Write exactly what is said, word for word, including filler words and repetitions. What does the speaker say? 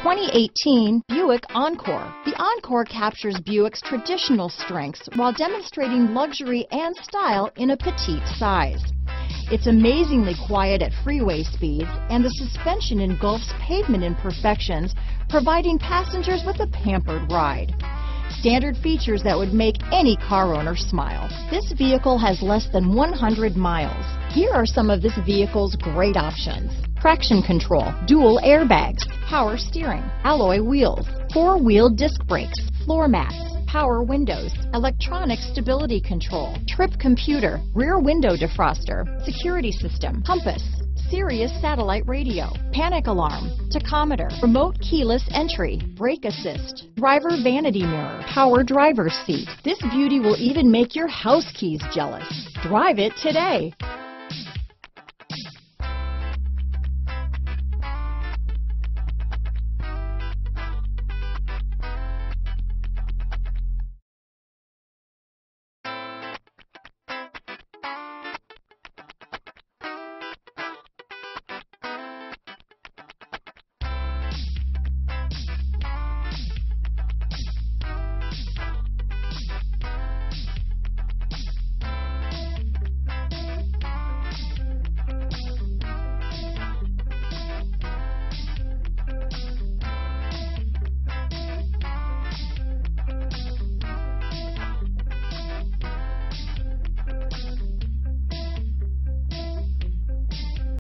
twenty eighteen Buick Encore. The Encore captures Buick's traditional strengths while demonstrating luxury and style in a petite size. It's amazingly quiet at freeway speeds, and the suspension engulfs pavement imperfections, providing passengers with a pampered ride. Standard features that would make any car owner smile. This vehicle has less than one hundred miles. Here are some of this vehicle's great options: traction control, dual airbags, power steering, alloy wheels, four-wheel disc brakes, floor mats, power windows, electronic stability control, trip computer, rear window defroster, security system, compass, Sirius satellite radio, panic alarm, tachometer, remote keyless entry, brake assist, driver vanity mirror, power driver's seat. This beauty will even make your house keys jealous. Drive it today.